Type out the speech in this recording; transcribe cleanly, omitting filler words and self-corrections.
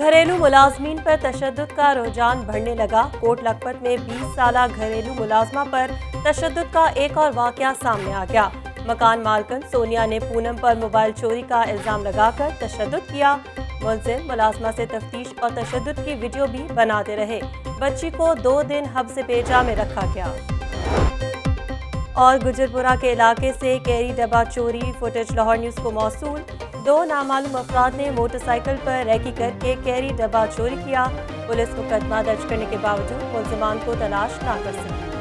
घरेलू मुलाजमीन पर तशद्दुद का रुझान बढ़ने लगा। कोट लखपत में 20 साला घरेलू मुलाजमा पर तशद्दुद का एक और वाकया सामने आ गया। मकान मालकन सोनिया ने पूनम पर मोबाइल चोरी का इल्जाम लगाकर तशद्दुद किया। मुलजिम मुलाजमा से तफ्तीश और तशद्दुद की वीडियो भी बनाते रहे। बच्ची को 2 दिन हब्स पेजा में रखा गया। और गुजरपुरा के इलाके से कैरी डब्बा चोरी फुटेज लाहौर न्यूज़ को मौसूल। 2 नामालूम अफराद ने मोटरसाइकिल पर रैकी करके कैरी डब्बा चोरी किया। पुलिस मुकदमा दर्ज करने के बावजूद मुलजिमान को तलाश न कर सकी।